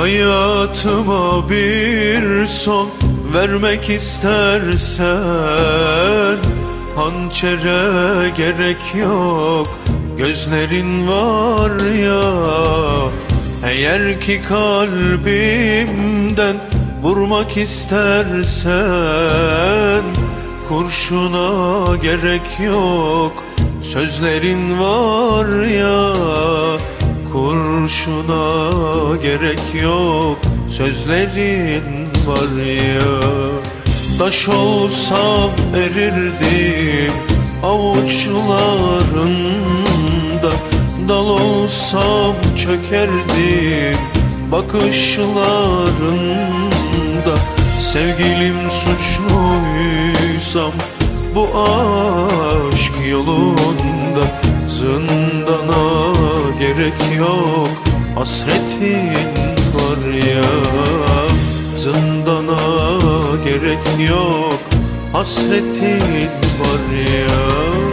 Hayatıma bir son vermek istersen, hançere gerek yok, gözlerin var ya. Eğer ki kalbimden vurmak istersen, kurşuna gerek yok, sözlerin var ya. Kurşuna gerek yok, sözlerin var ya. Taş olsam erirdim avuçlarında, dal olsam çökerdim bakışlarında. Sevgilim suçluysam bu aşk yolunda, zindana gerek yok, hasretin var ya. Zindana gerek yok, hasretin var ya.